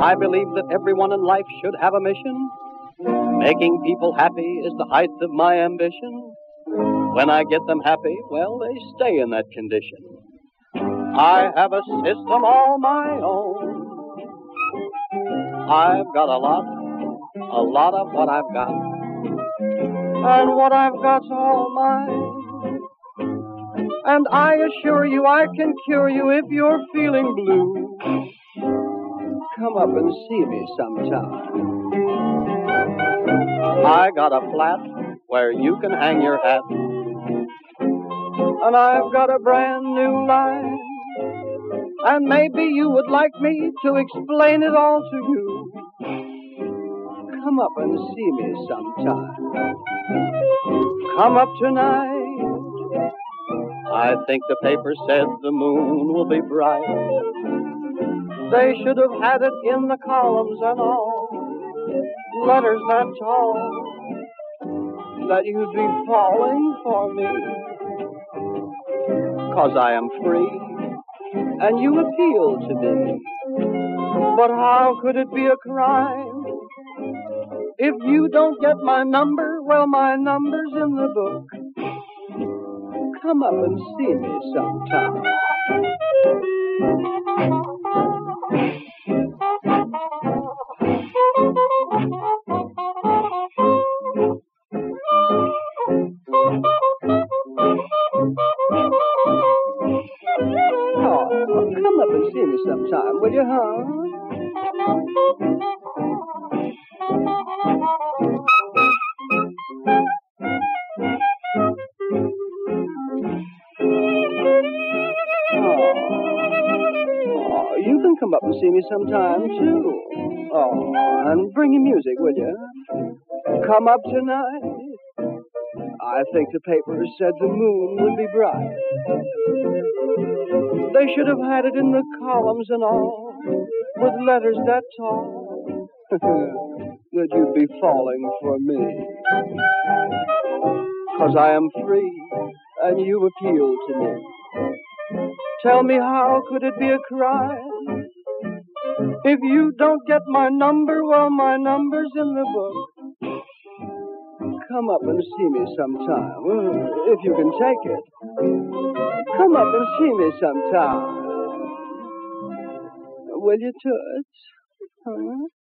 I believe that everyone in life should have a mission. Making people happy is the height of my ambition. When I get them happy, well, they stay in that condition. I have a system all my own. I've got a lot of what I've got. And what I've got's all mine. And I assure you I can cure you if you're feeling blue. Come up and see me sometime. I got a flat where you can hang your hat. And I've got a brand new line. And maybe you would like me to explain it all to you. Come up and see me sometime. Come up tonight. I think the paper said the moon will be bright. They should have had it in the columns and all. Letters that tall. That you'd be falling for me. 'Cause I am free. And you appeal to me. But how could it be a crime? If you don't get my number, well, my number's in the book. Come up and see me sometime. Come up and see me sometime, will you, huh? Oh, you can come up and see me sometime, too. Oh, and bring your music, will you? Come up tonight. I think the paper said the moon would be bright. They should have had it in the columns and all, with letters that tall, that you'd be falling for me. 'Cause I am free, and you appeal to me. Tell me, how could it be a crime? If you don't get my number, well, my number's in the book. Come up and see me sometime, if you can take it. Come up and see me sometime. Will you, Toots? Huh?